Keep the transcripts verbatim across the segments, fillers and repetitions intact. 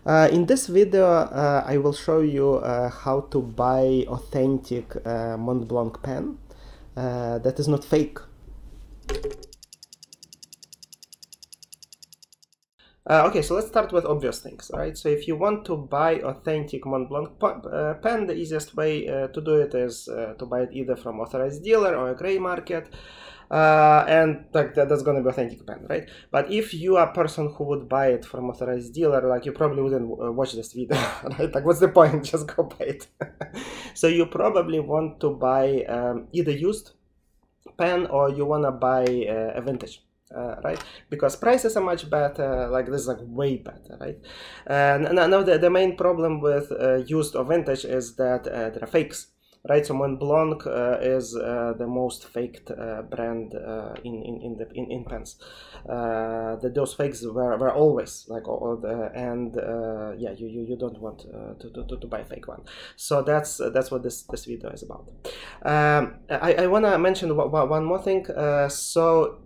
Uh, in this video, uh, I will show you uh, how to buy authentic uh, Mont Blanc pen uh, that is not fake. Uh, okay, so let's start with obvious things, right? So if you want to buy authentic Mont Blanc uh, pen, the easiest way uh, to do it is uh, to buy it either from authorized dealer or a gray market. Uh, and like that, that's going to be authentic pen, right? But if you are a person who would buy it from authorized dealer, like you probably wouldn't uh, watch this video, right? Like, what's the point? Just go buy it. So you probably want to buy um, either used pen or you want to buy uh, a vintage. Uh, right, because prices are much better, like this is like way better, right? And uh, now the, the main problem with uh, used or vintage is that uh, there are fakes, right? So Mont Blanc uh, is uh, the most faked uh, brand uh, in, in, in, the, in, in pens. Uh, the, those fakes were, were always like, all the, and uh, yeah, you, you, you don't want uh, to, to, to buy a fake one. So that's uh, that's what this, this video is about. Um, I, I want to mention one more thing. Uh, so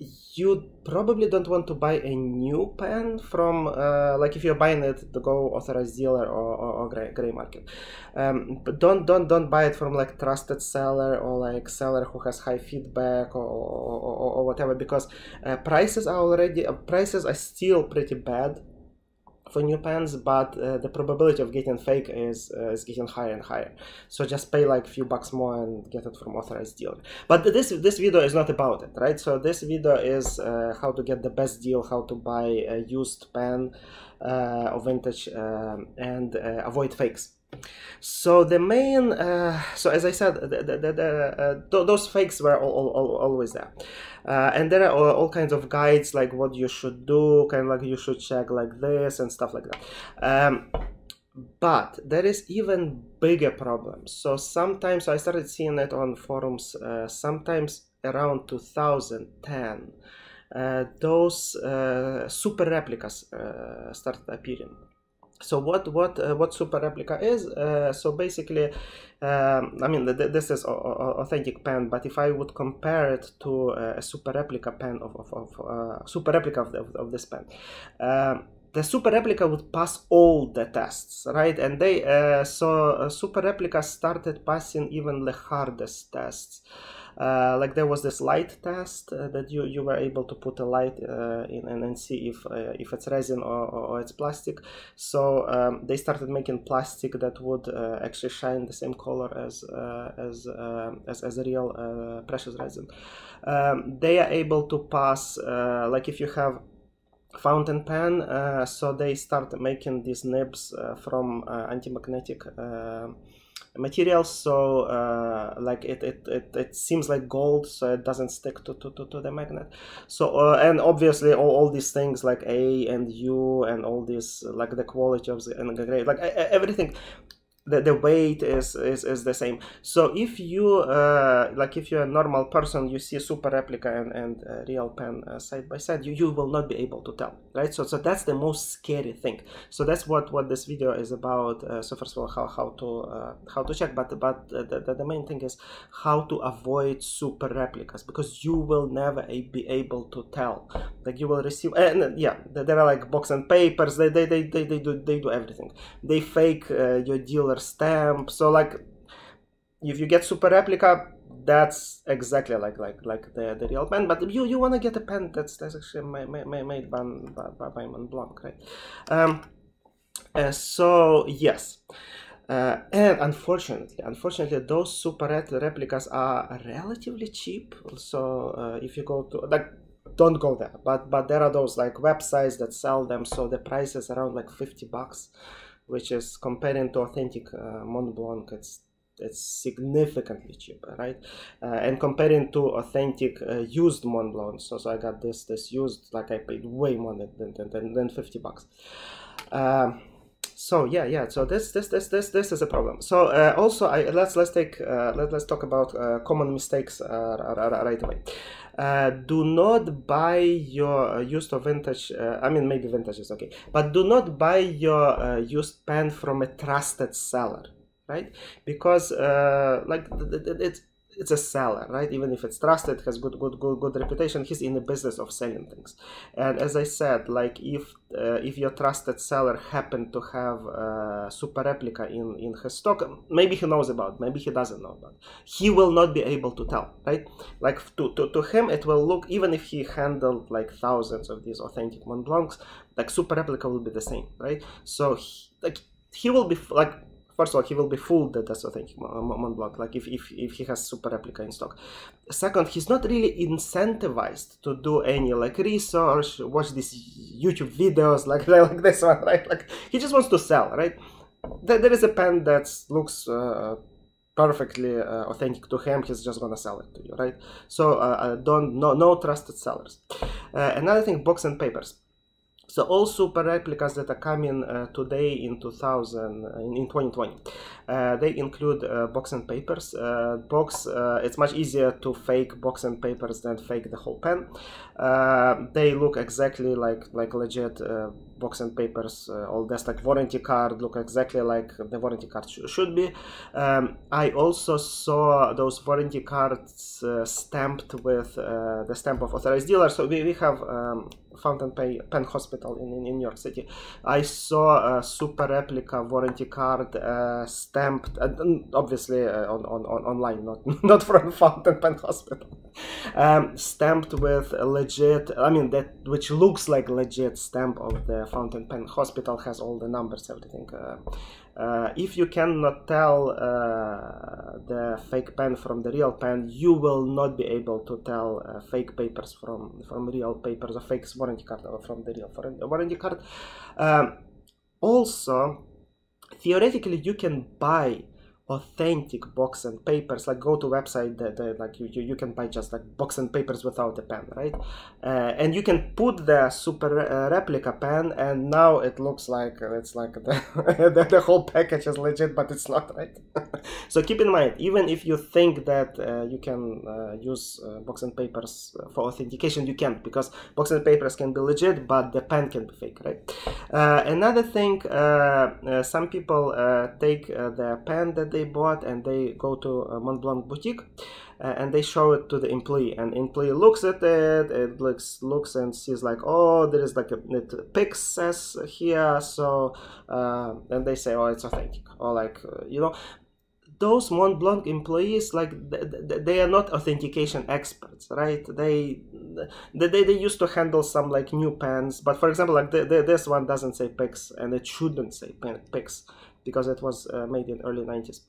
you probably don't want to buy a new pen from, uh, like if you're buying it to go authorized dealer or, or, or gray, gray market. Um, but don't don't don't buy it from like trusted seller or like seller who has high feedback or, or, or, or whatever, because uh, prices are already uh, prices are still pretty bad for new pens, but uh, the probability of getting fake is uh, is getting higher and higher. So just pay like a few bucks more and get it from authorized dealer. But this this video is not about it, right? So this video is uh, how to get the best deal, how to buy a used pen uh, or vintage um, and uh, avoid fakes. So the main, uh, so as I said, the, the, the, uh, th those fakes were all, all, all, always there. Uh, and there are all, all kinds of guides, like what you should do, kind of like you should check like this and stuff like that. Um, but there is even bigger problems. So sometimes, so I started seeing it on forums, uh, sometimes around two thousand ten, uh, those uh, super replicas uh, started appearing. So what what uh, what super replica is? Uh, so basically, um, I mean, th this is authentic pen, but if I would compare it to uh, a super replica pen of of, of uh, super replica of, the, of this pen, um, the super replica would pass all the tests, right? And they uh, so uh, super replica started passing even the hardest tests. Uh, like there was this light test uh, that you you were able to put a light uh, in and, and see if uh, if it's resin or, or, or it's plastic. So um, they started making plastic that would uh, actually shine the same color as uh, as, uh, as as a real uh, precious resin. Um, they are able to pass uh, like if you have fountain pen, uh, so they start making these nibs uh, from uh, anti-magnetic uh, materials, so uh, like it, it it it seems like gold, so it doesn't stick to to, to, to the magnet. So uh, and obviously all, all these things like A and U and all this, like the quality of the and the grade, like everything, the, the weight is, is is the same. So if you uh, like if you're a normal person, you see super replica and, and uh, real pen uh, side by side, you, you will not be able to tell, right? So so that's the most scary thing. So that's what what this video is about. Uh, so first of all, how, how to uh, how to check, but but the, the, the main thing is how to avoid super replicas, because you will never be able to tell. Like you will receive, and yeah, there are like box and papers, they they, they, they, they do they do everything. They fake uh, your dealer stamp. So like if you get super replica, that's exactly like like like the, the real pen. But you you want to get a pen that's that's actually made, made, made by, by, by Mont Blanc, right? Um, uh, so yes. Uh, and unfortunately, unfortunately, those super replicas are relatively cheap. So uh, if you go to, like, don't go there. But but there are those like websites that sell them. So the price is around like fifty bucks, which is comparing to authentic uh, Mont Blanc, it's it's significantly cheaper, right? Uh, and comparing to authentic uh, used Mont Blanc, so, so I got this this used, like I paid way more than than, than, than fifty bucks. Um, so yeah, yeah. So this this this this this is a problem. So uh, also, I let's let's take uh, let let's talk about uh, common mistakes uh, right away. Uh, do not buy your uh, used or vintage. Uh, I mean, maybe vintage is okay, but do not buy your uh, used pen from a trusted seller, right? Because uh, like it's it's a seller, right? Even if it's trusted, has good, good, good, good reputation, he's in the business of selling things. And as I said, like if uh, if your trusted seller happened to have a super replica in in his stock, maybe he knows about, maybe he doesn't know about, he will not be able to tell, right? Like to to, to him, it will look, even if he handled like thousands of these authentic Mont Blancs, like super replica will be the same, right? So he, like he will be like, first of all, he will be fooled that that's authentic Mont Blanc, like if, if, if he has super replica in stock. Second, he's not really incentivized to do any like research, watch these YouTube videos like, like this one, right? Like he just wants to sell, right? There, there is a pen that looks uh, perfectly uh, authentic to him, he's just gonna sell it to you, right? So uh, don't, no, no trusted sellers. Uh, another thing, box and papers. So all super replicas that are coming uh, today in two thousand, in, in twenty twenty, uh, they include uh, box and papers. Uh, box, uh, it's much easier to fake box and papers than fake the whole pen. Uh, they look exactly like like legit uh, box and papers. Uh, all this like warranty card look exactly like the warranty card sh should be. Um, I also saw those warranty cards uh, stamped with uh, the stamp of authorized dealer. So we, we have um, Fountain Pen Hospital in, in, in New York City. I saw a super replica warranty card uh, stamped, uh, obviously uh, on, on, on online, not not from Fountain Pen Hospital, um, stamped with a legit, I mean that which looks like legit stamp of the Fountain Pen Hospital, has all the numbers, everything. Uh, uh, if you cannot tell uh, the fake pen from the real pen, you will not be able to tell uh, fake papers from from real papers, or fake warranty card from the real warranty card. Um, also, theoretically, you can buy authentic box and papers, like go to website that, that like you, you you can buy just like box and papers without a pen, right? Uh, and you can put the super uh, replica pen, and now it looks like it's like the, the, the whole package is legit, but it's not, right? So keep in mind, even if you think that uh, you can uh, use uh, box and papers for authentication, you can't, because box and papers can be legit, but the pen can be fake, right? Uh, another thing, uh, uh, some people uh, take uh, the pen that they bought and they go to a Mont Blanc boutique uh, and they show it to the employee, and employee looks at it, it looks looks and sees like, oh, there is like a it Pix here, so uh, and they say, oh, it's authentic, or like uh, you know, those Mont Blanc employees, like they are not authentication experts, right? They they, they used to handle some like new pens, but for example, like the, the, this one doesn't say Pix, and it shouldn't say Pix because it was uh, made in early nineties.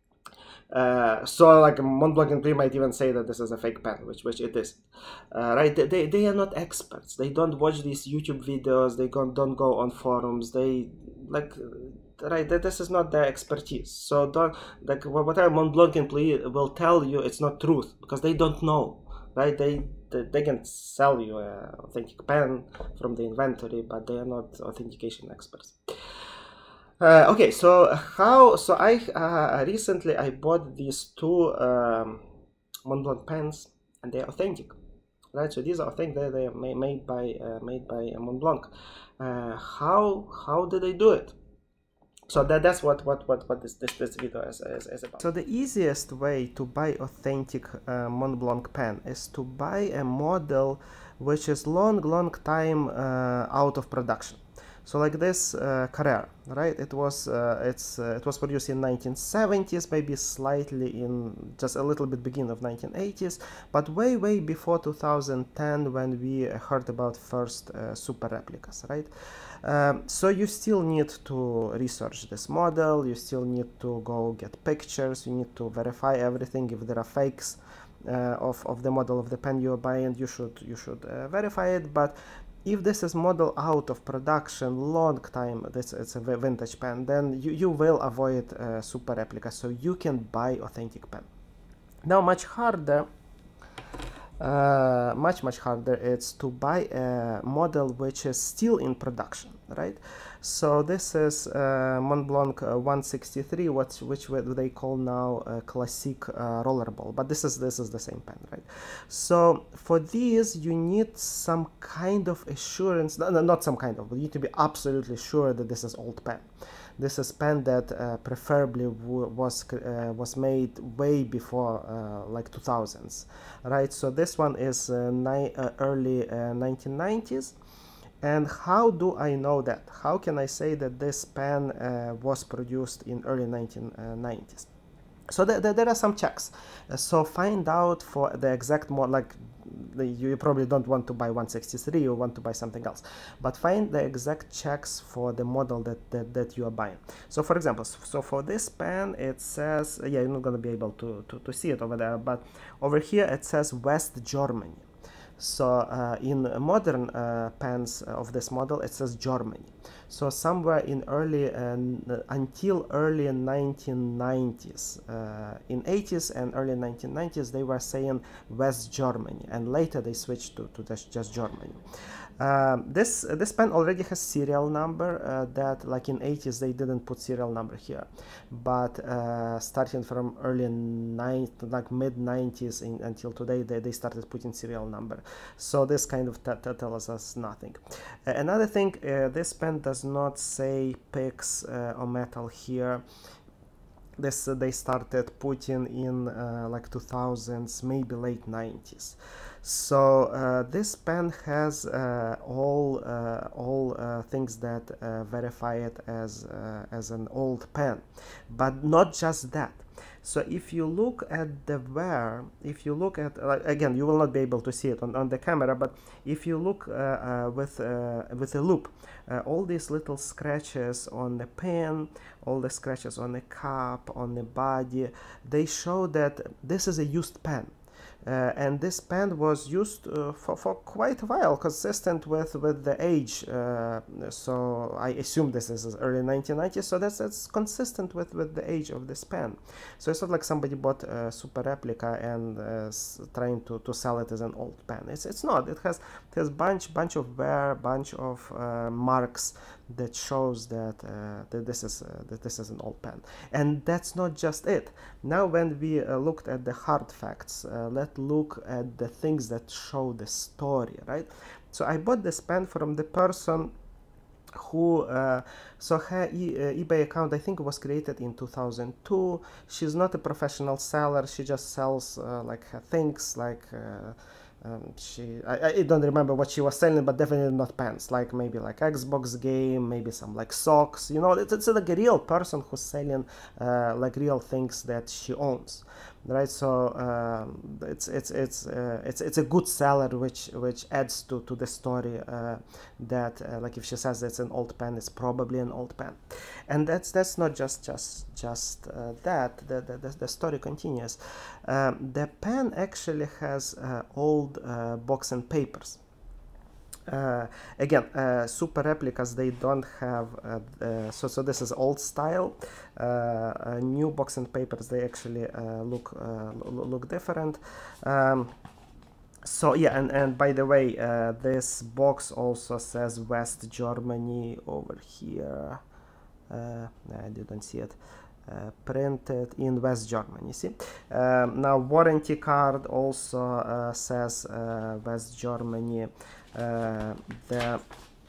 Uh, so like Mont Blanc employee might even say that this is a fake pen, which which it is, uh, right? They, they are not experts. They don't watch these YouTube videos. They don't don't go on forums. They like. Right, that this is not their expertise. So don't like whatever Mont Blanc employee will tell you, it's not truth, because they don't know, right? They they, they can sell you an authentic pen from the inventory, but they are not authentication experts. Uh, okay, so how? So I uh, recently I bought these two um, Mont Blanc pens, and they are authentic, right? So these are authentic. They they are made by uh, made by Mont Blanc. Uh, how how did they do it? So that, that's what, what, what, what this, this, this video is, is, is about. So the easiest way to buy authentic uh, Mont Blanc pen is to buy a model which is long, long time uh, out of production. So like this uh, Carrera, right? It was uh, it's uh, it was produced in nineteen seventies, maybe slightly in just a little bit beginning of nineteen eighties, but way way before two thousand ten when we heard about first uh, super replicas, right? Um, so you still need to research this model. You still need to go get pictures. You need to verify everything. If there are fakes uh, of of the model of the pen you're buying, you should you should uh, verify it. But if this is model out of production, long time, this it's a vintage pen, then you, you will avoid uh, super replica, so you can buy authentic pen. Now much harder, uh, much much harder it's to buy a model which is still in production, right? So this is uh, Montblanc uh, one sixty-three, what, which they call now uh, Classic uh, Rollerball, but this is this is the same pen, right? So for these you need some kind of assurance, no, no, not some kind of, but you need to be absolutely sure that this is old pen. This is pen that uh, preferably was uh, was made way before uh, like two thousands, right? So this one is uh, uh, early uh, nineteen nineties. And how do I know that? How can I say that this pen uh, was produced in early nineteen nineties? So th th there are some checks. Uh, so find out for the exact model, like the, you probably don't want to buy one sixty-three, you want to buy something else. But find the exact checks for the model that, that, that you are buying. So for example, so for this pen, it says, yeah, you're not going to be able to, to, to see it over there, but over here it says West Germany. So uh, in modern uh, pens of this model, it says Germany. So somewhere in early uh, until early nineteen nineties, uh, in eighties and early nineteen nineties, they were saying West Germany, and later they switched to, to just Germany. Um, this uh, this pen already has serial number uh, that, like in eighties, they didn't put serial number here, but uh, starting from early nine, like mid nineties in, until today, they, they started putting serial number. So this kind of tells us nothing. Uh, another thing, uh, this pen does not say pix uh, or metal here. This uh, they started putting in uh, like two thousands, maybe late nineties. So uh, this pen has uh, all uh, all uh, things that uh, verify it as uh, as an old pen, but not just that. So if you look at the wear, if you look at, uh, again, you will not be able to see it on, on the camera, but if you look uh, uh, with uh, with a loop, uh, all these little scratches on the pen, all the scratches on the cap, on the body, they show that this is a used pen. Uh, and this pen was used uh, for, for quite a while, consistent with, with the age. Uh, so I assume this is early nineteen nineties, so that's, that's consistent with, with the age of this pen. So it's not like somebody bought a super replica and uh, trying to, to sell it as an old pen. It's, it's not. It has, it has bunch, bunch of wear, bunch of uh, marks that shows that, uh, that this is uh, that this is an old pen. And that's not just it. Now when we uh, looked at the hard facts, uh, let's look at the things that show the story, right? So I bought this pen from the person who, uh, so her e uh, eBay account, I think, was created in two thousand two. She's not a professional seller. She just sells uh, like her things, like uh, Um, she, I, I don't remember what she was selling, but definitely not pants, like maybe like Xbox game, maybe some like socks, you know, it's, it's like a real person who's selling uh, like real things that she owns, right? So um, it's it's it's uh, it's it's a good seller, which which adds to to the story uh, that uh, like if she says it's an old pen, it's probably an old pen. And that's that's not just just just uh, that the, the the story continues. Um, the pen actually has uh, old uh, box and papers. Uh, again, uh, super replicas, they don't have uh, uh, so so this is old style. Uh, uh, new box and papers, they actually uh, look uh, look different. Um, so yeah, and and by the way, uh, this box also says West Germany over here. Uh, I didn't see it. Uh, printed in West Germany, see? Um, now warranty card also uh, says uh, West Germany. Uh, the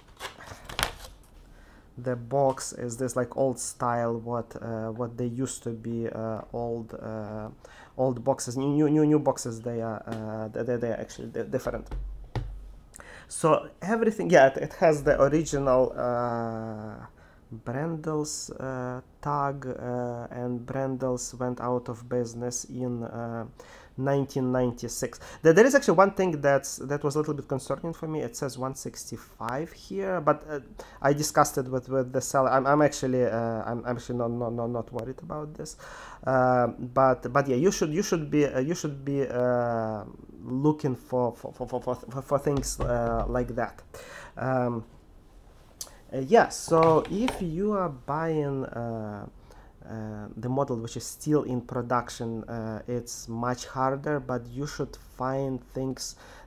the box is this like old style, what uh, what they used to be uh, old uh, old boxes. New new new boxes, they are uh, they they are actually different. So everything, yeah, it, it has the original uh, Brendel's uh, tag, uh, and Brendel's went out of business in uh, nineteen ninety-six. There, there is actually one thing that's that was a little bit concerning for me. It says one sixty-five here, but uh, I discussed it with, with the seller. I'm, I'm actually uh, I'm, I'm actually not, not not not worried about this. Uh, but but yeah, you should you should be uh, you should be uh, looking for for for for, for, for things uh, like that. Um, Uh, yeah, so if you are buying uh, uh, the model which is still in production, uh, it's much harder, but you should find things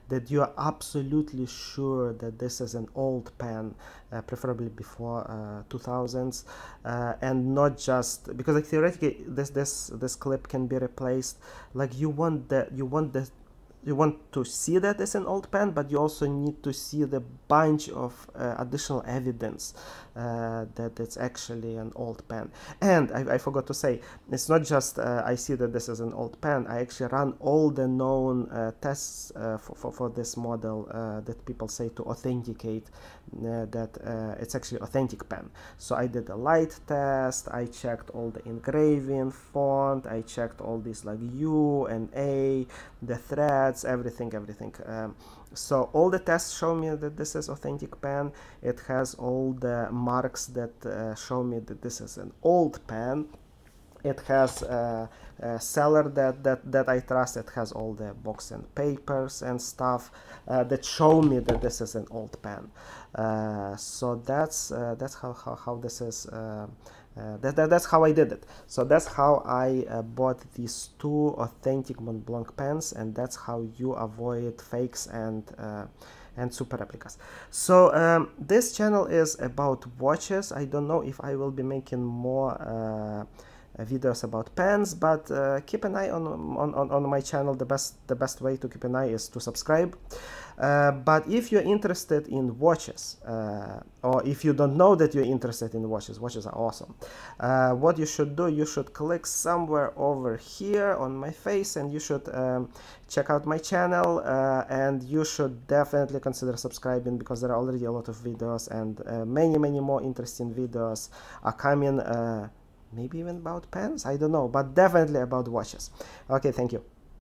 that you are absolutely sure that this is an old pen, uh, preferably before uh, two thousands, uh, and not just because like theoretically this this this clip can be replaced. Like you want that you want the you want to see that it's an old pen, but you also need to see the bunch of uh, additional evidence uh, that it's actually an old pen. And I, I forgot to say, it's not just uh, I see that this is an old pen. I actually run all the known uh, tests uh, for, for, for this model uh, that people say to authenticate uh, that uh, it's actually authentic pen. So I did a light test, I checked all the engraving, font, I checked all these like U and A, the threads, everything, everything. Um, so all the tests show me that this is authentic pen. It has all the marks that uh, show me that this is an old pen. It has uh, a seller that, that, that I trust. It has all the box and papers and stuff uh, that show me that this is an old pen. Uh, so that's uh, that's how, how, how this is. Uh, uh, that, that, that's how I did it. So that's how I uh, bought these two authentic Montblanc pens, and that's how you avoid fakes and uh, and super replicas. So um, this channel is about watches. I don't know if I will be making more uh, videos about pens, but uh, keep an eye on, on, on, on my channel. The best the best way to keep an eye is to subscribe. Uh, but if you're interested in watches, uh, or if you don't know that you're interested in watches, watches are awesome. Uh, what you should do, you should click somewhere over here on my face, and you should um, check out my channel, uh, and you should definitely consider subscribing, because there are already a lot of videos, and uh, many many more interesting videos are coming. Uh, maybe even about pens, I don't know, but definitely about watches. Okay, thank you.